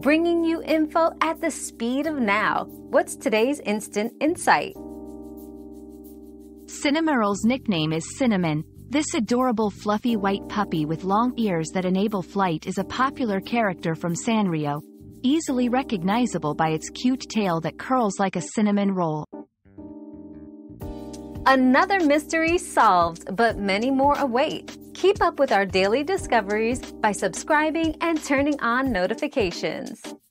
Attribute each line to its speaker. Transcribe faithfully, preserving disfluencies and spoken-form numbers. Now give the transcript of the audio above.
Speaker 1: bringing you info at the speed of now. What's today's instant insight?
Speaker 2: Cinnamoroll's nickname is Cinnamon. This adorable fluffy white puppy with long ears that enable flight is a popular character from Sanrio, easily recognizable by its cute tail that curls like a cinnamon roll.
Speaker 1: Another mystery solved, but many more await. Keep up with our daily discoveries by subscribing and turning on notifications.